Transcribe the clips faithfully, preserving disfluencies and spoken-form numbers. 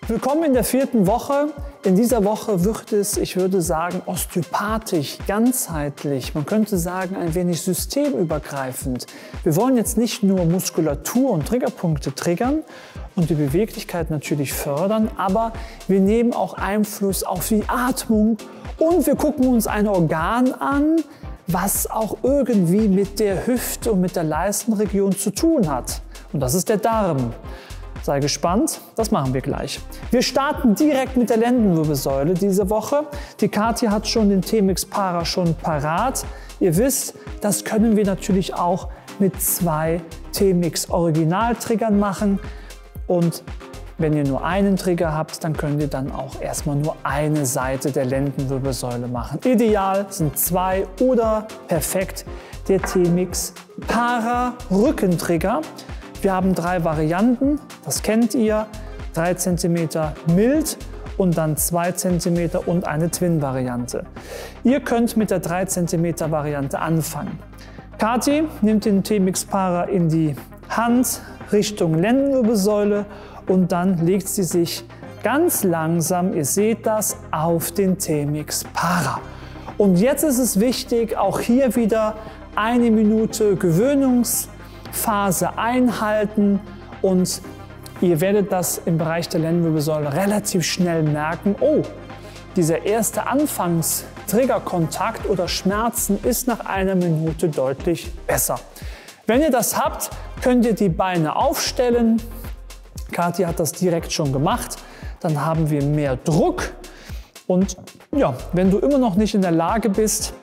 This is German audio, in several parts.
Willkommen in der vierten Woche. In dieser Woche wird es, ich würde sagen, osteopathisch, ganzheitlich, man könnte sagen ein wenig systemübergreifend. Wir wollen jetzt nicht nur Muskulatur und Triggerpunkte triggern und die Beweglichkeit natürlich fördern, aber wir nehmen auch Einfluss auf die Atmung und wir gucken uns ein Organ an, was auch irgendwie mit der Hüfte und mit der Leistenregion zu tun hat. Und das ist der Darm. Sei gespannt, das machen wir gleich. Wir starten direkt mit der Lendenwirbelsäule diese Woche. Die Kathi hat schon den T-Mix Para schon parat. Ihr wisst, das können wir natürlich auch mit zwei T-Mix Originaltriggern machen. Und wenn ihr nur einen Trigger habt, dann könnt ihr dann auch erstmal nur eine Seite der Lendenwirbelsäule machen. Ideal sind zwei oder perfekt der T-Mix Para Rückentrigger. Wir haben drei Varianten, das kennt ihr, drei Zentimeter mild und dann zwei Zentimeter und eine Twin-Variante. Ihr könnt mit der drei Zentimeter Variante anfangen. Kathi nimmt den T-Mix Para in die Hand Richtung Lendenwirbelsäule und dann legt sie sich ganz langsam, ihr seht das, auf den T-Mix Para. Und jetzt ist es wichtig, auch hier wieder eine Minute Gewöhnungs- Phase einhalten und ihr werdet das im Bereich der Lendenwirbelsäule relativ schnell merken. Oh, dieser erste Anfangs-Triggerkontakt oder Schmerzen ist nach einer Minute deutlich besser. Wenn ihr das habt, könnt ihr die Beine aufstellen. Kathi hat das direkt schon gemacht. Dann haben wir mehr Druck und ja, wenn du immer noch nicht in der Lage bist,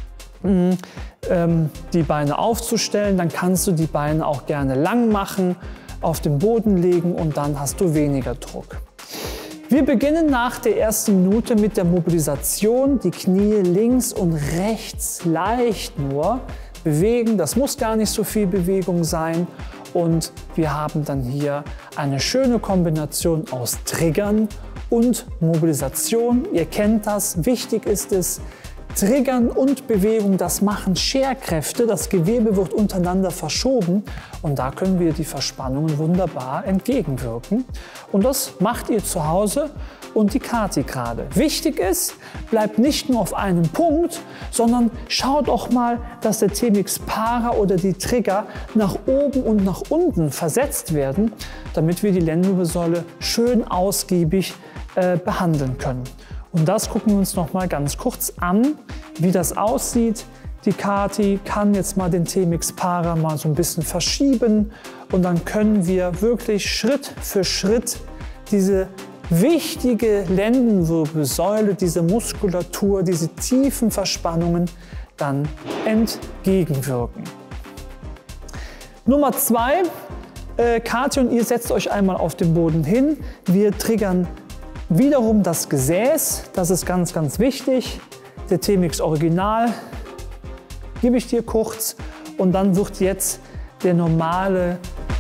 die Beine aufzustellen, dann kannst du die Beine auch gerne lang machen, auf den Boden legen und dann hast du weniger Druck. Wir beginnen nach der ersten Minute mit der Mobilisation, die Knie links und rechts leicht nur bewegen. Das muss gar nicht so viel Bewegung sein und wir haben dann hier eine schöne Kombination aus Triggern und Mobilisation. Ihr kennt das, wichtig ist es, Triggern und Bewegung, das machen Scherkräfte, das Gewebe wird untereinander verschoben und da können wir die Verspannungen wunderbar entgegenwirken. Und das macht ihr zu Hause und die Kathi gerade. Wichtig ist, bleibt nicht nur auf einem Punkt, sondern schaut auch mal, dass der T-Mix Para oder die Trigger nach oben und nach unten versetzt werden, damit wir die Lendenwirbelsäule schön ausgiebig äh, behandeln können. Und das gucken wir uns noch mal ganz kurz an, wie das aussieht. Die Kathi kann jetzt mal den T-Mix Para mal so ein bisschen verschieben und dann können wir wirklich Schritt für Schritt diese wichtige Lendenwirbelsäule, diese Muskulatur, diese tiefen Verspannungen dann entgegenwirken. Nummer zwei, äh, Kathi und ihr setzt euch einmal auf den Boden hin. Wir triggern wiederum das Gesäß, das ist ganz, ganz wichtig. Der T-Mix Original gebe ich dir kurz und dann wird jetzt der normale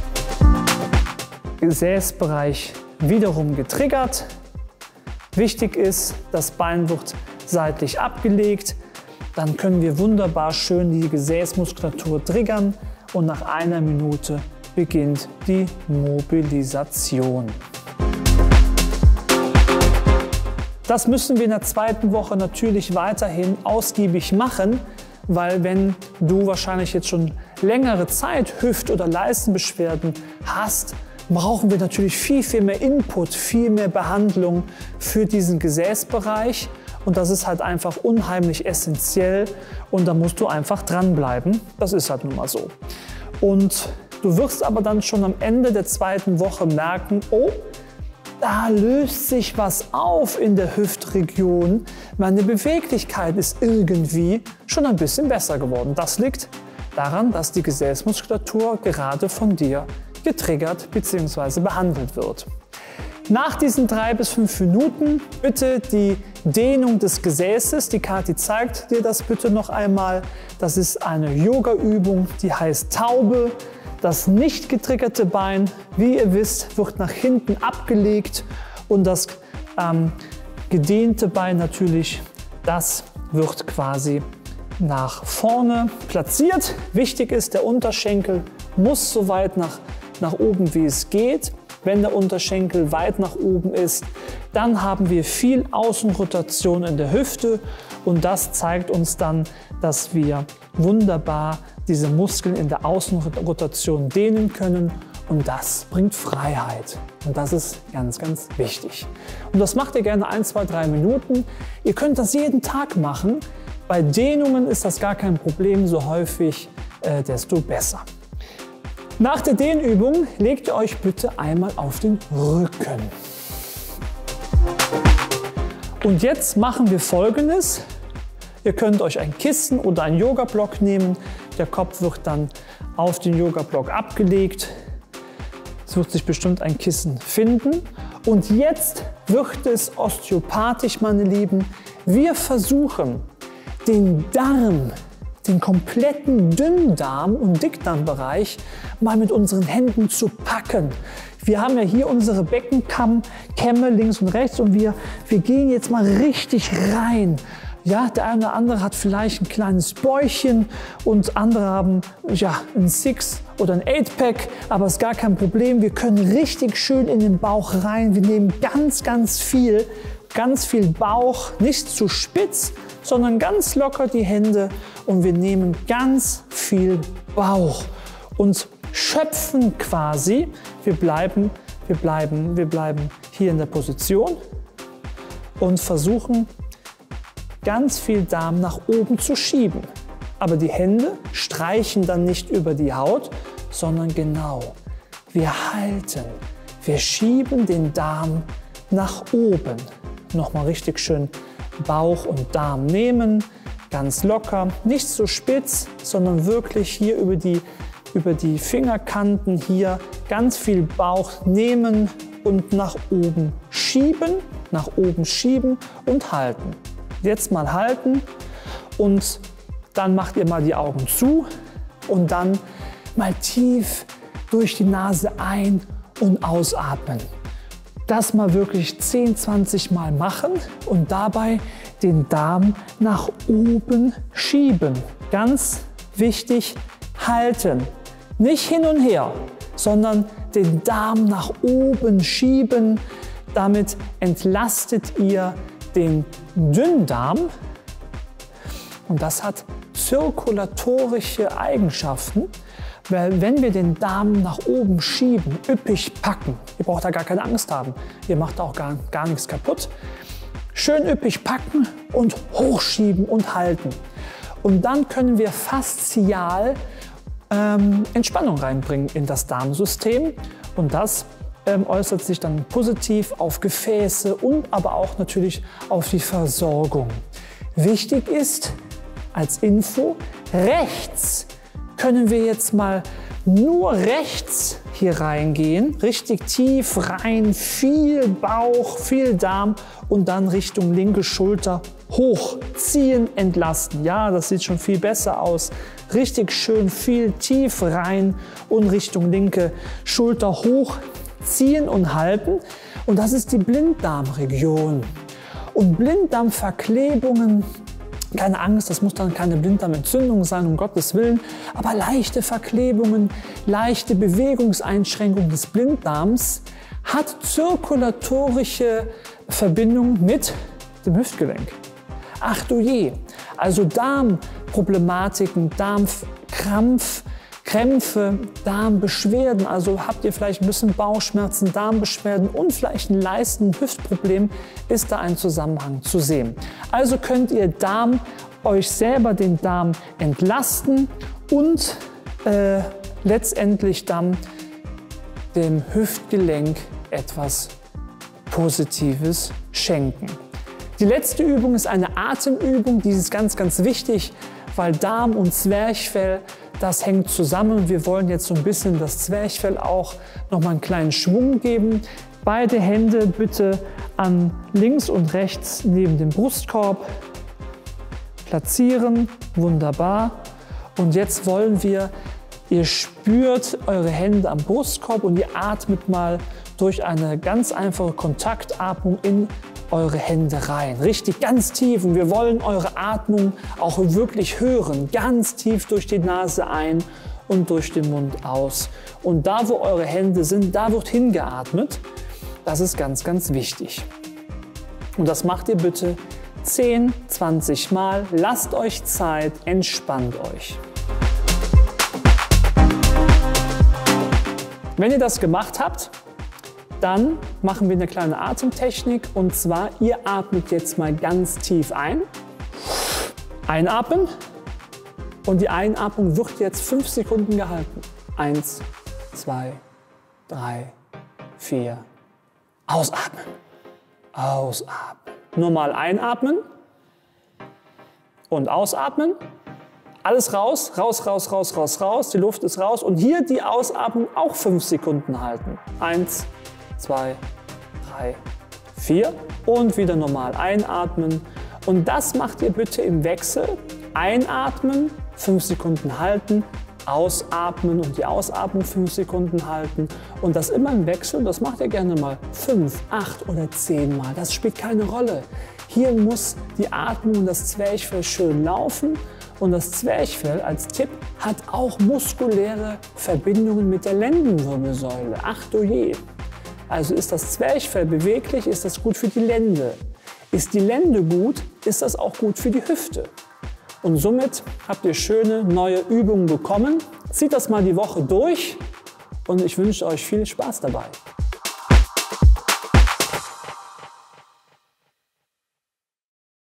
Gesäßbereich wiederum getriggert. Wichtig ist, das Bein wird seitlich abgelegt. Dann können wir wunderbar schön die Gesäßmuskulatur triggern und nach einer Minute beginnt die Mobilisation. Das müssen wir in der zweiten Woche natürlich weiterhin ausgiebig machen, weil wenn du wahrscheinlich jetzt schon längere Zeit Hüft- oder Leistenbeschwerden hast, brauchen wir natürlich viel, viel mehr Input, viel mehr Behandlung für diesen Gesäßbereich. Und das ist halt einfach unheimlich essentiell und da musst du einfach dranbleiben. Das ist halt nun mal so. Und du wirst aber dann schon am Ende der zweiten Woche merken, oh, da löst sich was auf in der Hüftregion. Meine Beweglichkeit ist irgendwie schon ein bisschen besser geworden. Das liegt daran, dass die Gesäßmuskulatur gerade von dir getriggert bzw. behandelt wird. Nach diesen drei bis fünf Minuten bitte die Dehnung des Gesäßes. Die Kathi zeigt dir das bitte noch einmal. Das ist eine Yoga-Übung, die heißt Taube. Das nicht getriggerte Bein, wie ihr wisst, wird nach hinten abgelegt und das ähm, gedehnte Bein natürlich, das wird quasi nach vorne platziert. Wichtig ist, der Unterschenkel muss so weit nach, nach oben, wie es geht. wenn der Unterschenkel weit nach oben ist. Dann haben wir viel Außenrotation in der Hüfte und das zeigt uns dann, dass wir wunderbar diese Muskeln in der Außenrotation dehnen können und das bringt Freiheit. Und das ist ganz, ganz wichtig. Und das macht ihr gerne ein, zwei, drei Minuten. Ihr könnt das jeden Tag machen. Bei Dehnungen ist das gar kein Problem, so häufig, äh, desto besser. Nach der Dehnübung legt ihr euch bitte einmal auf den Rücken. Und jetzt machen wir Folgendes. Ihr könnt euch ein Kissen oder einen Yoga-Block nehmen. Der Kopf wird dann auf den Yoga-Block abgelegt. Es wird sich bestimmt ein Kissen finden. Und jetzt wird es osteopathisch, meine Lieben. Wir versuchen, den Darm, den kompletten Dünndarm- und Dickdarmbereich mal mit unseren Händen zu packen. Wir haben ja hier unsere Beckenkämme links und rechts und wir, wir gehen jetzt mal richtig rein. Ja, der eine oder andere hat vielleicht ein kleines Bäuchchen und andere haben ja, ein Six oder ein Eight-Pack, aber ist gar kein Problem. Wir können richtig schön in den Bauch rein. Wir nehmen ganz, ganz viel, ganz viel Bauch, nicht zu spitz, sondern ganz locker die Hände und wir nehmen ganz viel Bauch und schöpfen quasi. Wir bleiben, wir bleiben, wir bleiben hier in der Position und versuchen, ganz viel Darm nach oben zu schieben. Aber die Hände streichen dann nicht über die Haut, sondern genau. Wir halten, wir schieben den Darm nach oben. Nochmal richtig schön Bauch und Darm nehmen, ganz locker, nicht so spitz, sondern wirklich hier über die, über die Fingerkanten hier ganz viel Bauch nehmen und nach oben schieben, nach oben schieben und halten. Jetzt mal halten und dann macht ihr mal die Augen zu und dann mal tief durch die Nase ein- und ausatmen. Das mal wirklich zehn, zwanzig Mal machen und dabei den Darm nach oben schieben. Ganz wichtig, halten. Nicht hin und her, sondern den Darm nach oben schieben. Damit entlastet ihr den Dünndarm und das hat zirkulatorische Eigenschaften, weil wenn wir den Darm nach oben schieben, üppig packen, ihr braucht da gar keine Angst haben, ihr macht auch gar, gar nichts kaputt, schön üppig packen und hochschieben und halten. Und dann können wir faszial ähm, Entspannung reinbringen in das Darmsystem und das Ähm, äußert sich dann positiv auf Gefäße und aber auch natürlich auf die Versorgung. Wichtig ist als Info, rechts können wir jetzt mal nur rechts hier reingehen, richtig tief rein, viel Bauch, viel Darm und dann Richtung linke Schulter hochziehen, entlasten. Ja, das sieht schon viel besser aus. Richtig schön viel tief rein und Richtung linke Schulter hoch. Ziehen und halten und das ist die Blinddarmregion. Und Blinddarmverklebungen, keine Angst, das muss dann keine Blinddarmentzündung sein, um Gottes Willen, aber leichte Verklebungen, leichte Bewegungseinschränkung des Blinddarms hat zirkulatorische Verbindung mit dem Hüftgelenk. Ach du je, also Darmproblematiken, Darmkrampf, Krämpfe, Darmbeschwerden, also habt ihr vielleicht ein bisschen Bauchschmerzen, Darmbeschwerden und vielleicht ein Leisten-, Hüftproblem, ist da ein Zusammenhang zu sehen. Also könnt ihr Darm, euch selber den Darm entlasten und äh, letztendlich dann dem Hüftgelenk etwas Positives schenken. Die letzte Übung ist eine Atemübung, die ist ganz, ganz wichtig, weil Darm und Zwerchfell, das hängt zusammen und wir wollen jetzt so ein bisschen das Zwerchfell auch noch mal einen kleinen Schwung geben. Beide Hände bitte an links und rechts neben dem Brustkorb platzieren. Wunderbar. Und jetzt wollen wir, ihr spürt eure Hände am Brustkorb und ihr atmet mal durch eine ganz einfache Kontaktatmung in eure Hände rein. Richtig ganz tief und wir wollen eure Atmung auch wirklich hören. Ganz tief durch die Nase ein und durch den Mund aus. Und da, wo eure Hände sind, da wird hingeatmet. Das ist ganz, ganz wichtig. Und das macht ihr bitte zehn, zwanzig Mal. Lasst euch Zeit, entspannt euch. Wenn ihr das gemacht habt, dann machen wir eine kleine Atemtechnik. Und zwar, ihr atmet jetzt mal ganz tief ein. Einatmen. Und die Einatmung wird jetzt fünf Sekunden gehalten. Eins, zwei, drei, vier. Ausatmen. Ausatmen. Normal einatmen und ausatmen. Alles raus, raus, raus, raus, raus, raus. Die Luft ist raus. Und hier die Ausatmung auch fünf Sekunden halten. Eins, zwei, drei, vier. Und wieder normal einatmen. Und das macht ihr bitte im Wechsel. Einatmen, fünf Sekunden halten. Ausatmen und die Ausatmung fünf Sekunden halten. Und das immer im Wechsel. Das macht ihr gerne mal fünf, acht oder zehn Mal. Das spielt keine Rolle. Hier muss die Atmung und das Zwerchfell schön laufen. Und das Zwerchfell als Tipp hat auch muskuläre Verbindungen mit der Lendenwirbelsäule. Ach du je! Also ist das Zwerchfell beweglich, ist das gut für die Lende. Ist die Lende gut, ist das auch gut für die Hüfte. Und somit habt ihr schöne neue Übungen bekommen. Zieht das mal die Woche durch und ich wünsche euch viel Spaß dabei.